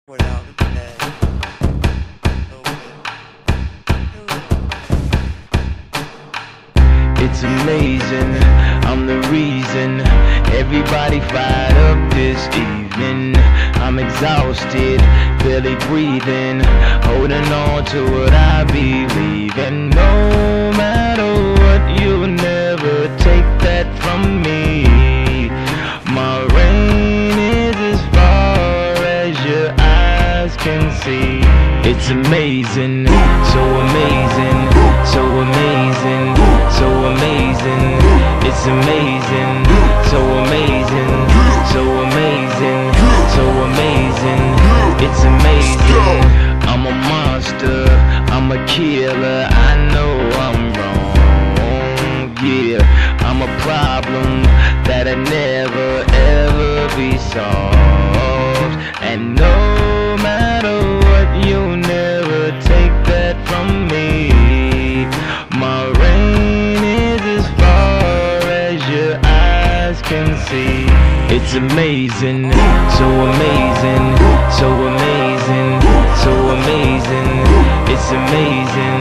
without today. It's amazing, I'm the reason everybody fired up this evening. I'm exhausted, barely breathing, holding on to what I believe in. No matter what, you'll never take that from me. My reign is as far as your eyes can see. It's amazing, so amazing, so amazing, so amazing. It's amazing, so amazing, so amazing, so amazing. It's amazing. I'm a monster, I'm a killer. I know I'm wrong, yeah. I'm a problem that'll never ever be solved. And no matter what, you'll never take that from me. My reign is as far as your eyes can see. It's amazing, so amazing, so amazing, so amazing. It's amazing.